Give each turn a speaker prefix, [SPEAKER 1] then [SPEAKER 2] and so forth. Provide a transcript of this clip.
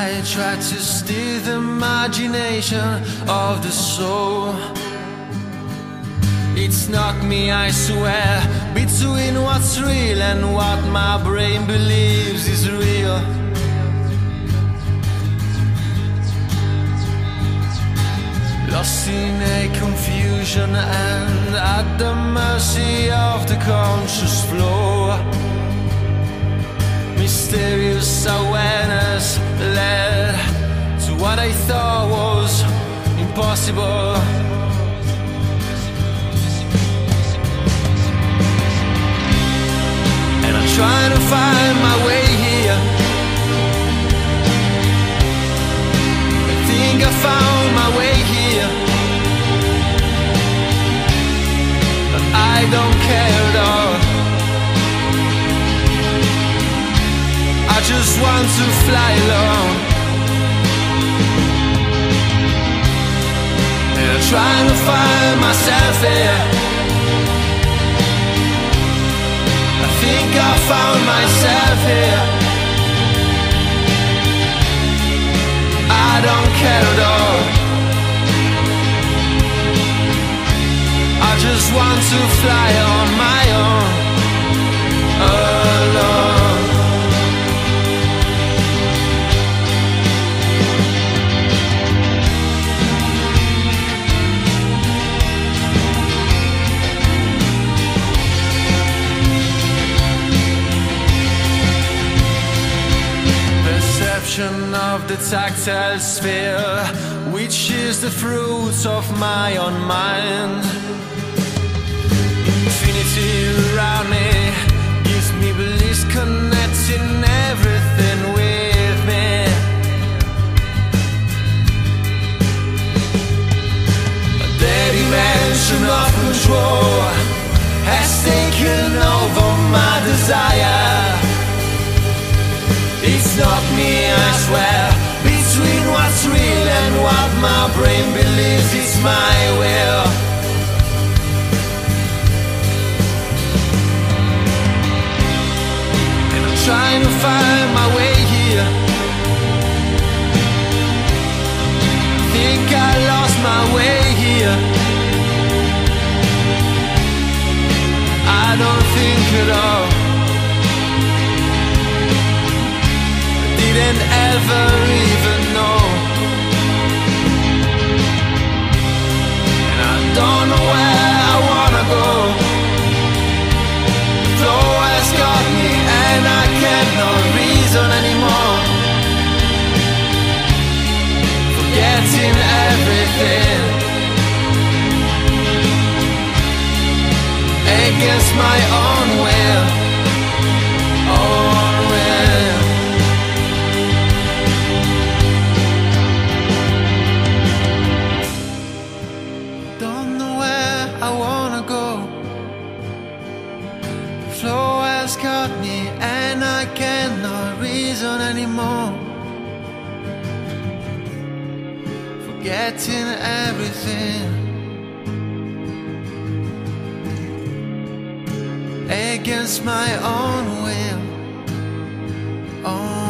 [SPEAKER 1] I try to steer the imagination of the soul. It's not me, I swear, between what's real and what my brain believes is real. Lost in a confusion and at the mercy of the conscious flow. Mysterious awareness led to what I thought was impossible. And I'm trying to find my way here. I think I found my way here, but I don't care at all. I just want to fly alone. And I'm trying to find myself here. I think I found myself here. I don't care at all. I just want to fly on my own, alone. Of the tactile sphere, which is the fruit of my own mind. Infinity around me gives me bliss, connecting everything with me. The dimension of control has taken over my desire. It's not me, I swear, between what's real and what my brain believes is my will. And I'm trying to find my way here. I think I lost my way here. I don't think at all. Didn't ever even know. And I don't know where I wanna go. The flow has got me and I can't no reason anymore. Forgetting everything against my own will. Own will. I wanna go. The flow has got me and I cannot reason anymore. Forgetting everything against my own will.